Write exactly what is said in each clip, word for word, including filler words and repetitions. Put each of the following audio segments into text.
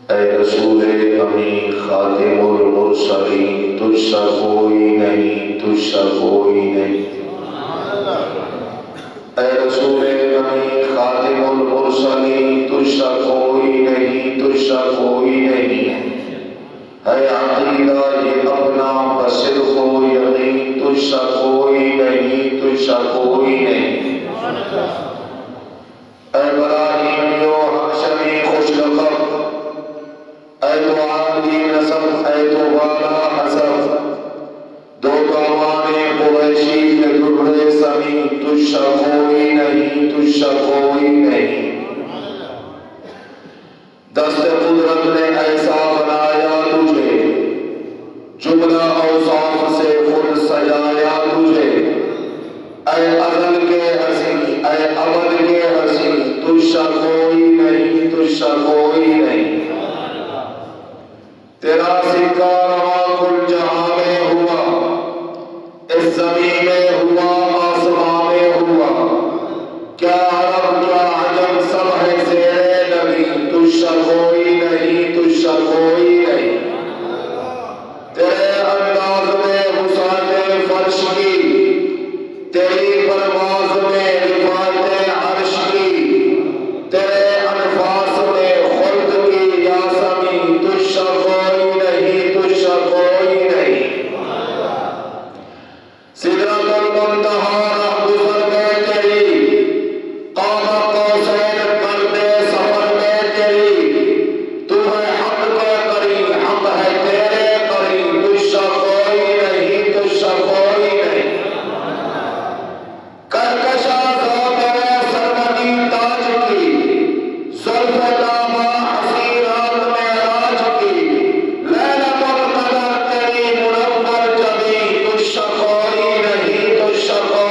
اے رسول امین خاتم المرسلین، تجھ سا کوئی نہیں، تجھ سا کوئی نہیں۔ اے رسول امین خاتم المرسلین، تجھ سا کوئی نہیں، تجھ سا کوئی نہیں۔ اے عقیدہ یہ اپنا بصرف و یقین، تجھ سا کوئی نہیں، تجھ سا کوئی نہیں۔ اے براہیمی و حشمی خوش لقب، اے تو عالی نسب، اے تو والا حسب، دو دامان قریشی کے درے سمی، تجھ سا کوئی نہیں، تجھ سا کوئی نہیں۔ دست قدرت نے ایسا بنایا تجھے، جملہ اوصاف سے خود سجایا تجھے۔ اے ازل کے حسین، اے ابد کے حسین، تجھ سا کوئی نہیں، تجھ سا کوئی نہیں۔ تیرا سکہ رواں کل جہاں میں ہوا، اس زمین میں ہوا، آسمان میں ہوا۔ کیا عرب کیا عجم سب ہے زیر نبی، تجھ سا کوئی نہیں، تجھ سا کوئی نہیں۔ تیرے انداز میں وسعت فرش کی، تیری پرواز میں رفعت عرش کی، تیرے انفاس میں خلد کی یاسمی، تجھ سا کوئی نہیں، تجھ سا کوئی نہیں۔ سدرۃ المنتہا راہ گزر میں تیری، قاب قوسین کر دے سفر میں تیری۔ تو ہے حق کے قریب، حق ہے تیرے قریب، تجھ سا کوئی نہیں، تجھ سا کوئی نہیں۔ کہکشاں ذات ہے سرمدی تاج کی، زلف تابہ حسین رات معراج کی۔ لیلۃ القدر تیری منور جبیں، تجھ سا کوئی نہیں، تجھ سا کوئی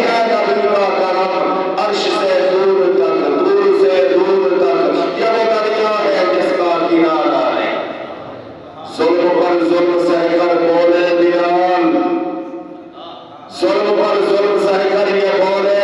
ہے نبی کا کرم عرش سے دور تک دور سے دور تک یہ وہ دریا ہے جس کا کنارہ ہے ظلم پر ظلم سہ کر بولے بلال ظلم پر ظلم سہ کر یہ بولے